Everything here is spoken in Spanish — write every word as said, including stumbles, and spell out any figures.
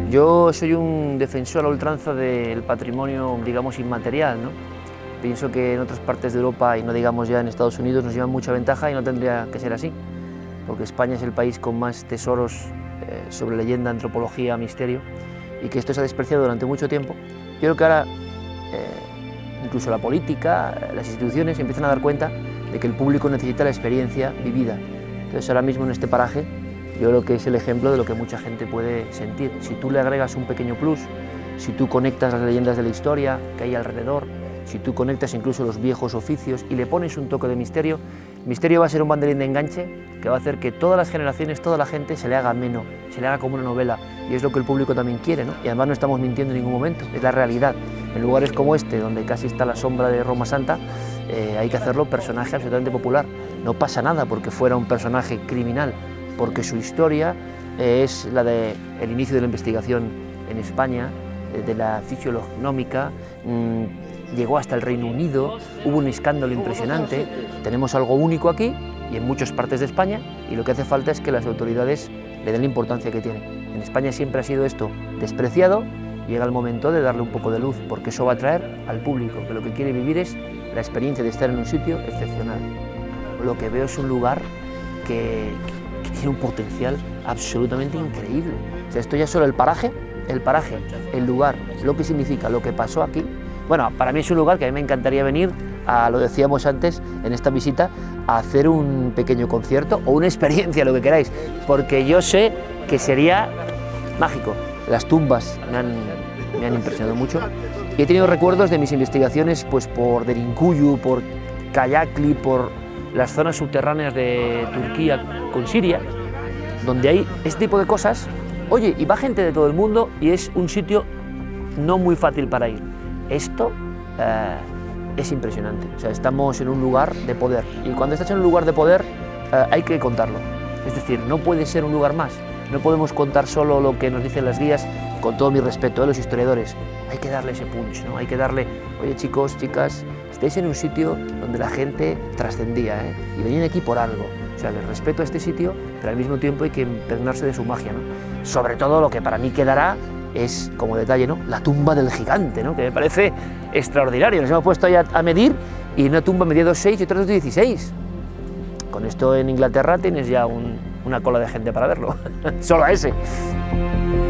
Yo soy un defensor a ultranza del patrimonio, digamos, inmaterial, ¿no? Pienso que en otras partes de Europa, y no digamos ya en Estados Unidos, nos llevan mucha ventaja y no tendría que ser así, porque España es el país con más tesoros eh, sobre leyenda, antropología, misterio, y que esto se ha despreciado durante mucho tiempo. Yo creo que ahora eh, incluso la política, las instituciones empiezan a dar cuenta de que el público necesita la experiencia vivida. Entonces ahora mismo en este paraje yo creo que es el ejemplo de lo que mucha gente puede sentir. Si tú le agregas un pequeño plus, si tú conectas las leyendas de la historia que hay alrededor, si tú conectas incluso los viejos oficios y le pones un toque de misterio, el misterio va a ser un banderín de enganche que va a hacer que todas las generaciones, toda la gente se le haga ameno, se le haga como una novela, y es lo que el público también quiere, ¿no? Y además no estamos mintiendo en ningún momento, es la realidad. En lugares como este, donde casi está la sombra de Roma Santa, eh, hay que hacerlo personaje absolutamente popular. No pasa nada porque fuera un personaje criminal, porque su historia eh, es la del inicio de la investigación en España, eh, de la fisionómica, mmm, llegó hasta el Reino Unido, hubo un escándalo impresionante, tenemos algo único aquí y en muchas partes de España, y lo que hace falta es que las autoridades le den la importancia que tiene. En España siempre ha sido esto despreciado, llega el momento de darle un poco de luz, porque eso va a atraer al público, que lo que quiere vivir es la experiencia de estar en un sitio excepcional. Lo que veo es un lugar que, que tiene un potencial absolutamente increíble. O sea, esto ya solo el paraje, el paraje, el lugar, lo que significa, lo que pasó aquí. Bueno, para mí es un lugar que a mí me encantaría venir, a, lo decíamos antes en esta visita, a hacer un pequeño concierto o una experiencia, lo que queráis, porque yo sé que sería mágico. Las tumbas me han, me han impresionado mucho y he tenido recuerdos de mis investigaciones pues, por Derinkuyu, por Kayakli, por las zonas subterráneas de Turquía con Siria, donde hay este tipo de cosas. Oye, y va gente de todo el mundo y es un sitio no muy fácil para ir. Esto eh, es impresionante, o sea, estamos en un lugar de poder, y cuando estás en un lugar de poder eh, hay que contarlo, es decir, no puede ser un lugar más, no podemos contar solo lo que nos dicen las guías, con todo mi respeto a los historiadores, hay que darle ese punch, ¿no? Hay que darle, oye chicos, chicas, estáis en un sitio donde la gente trascendía, ¿eh? Y venían aquí por algo, o sea, les respeto a este sitio, pero al mismo tiempo hay que impregnarse de su magia, ¿no? Sobre todo lo que para mí quedará es, como detalle, ¿no?, la tumba del gigante, ¿no?, que me parece extraordinario. Nos hemos puesto ahí a, a medir y una tumba medía dos coma seis y otra dos coma dieciséis. Con esto en Inglaterra tienes ya un, una cola de gente para verlo, solo a ese.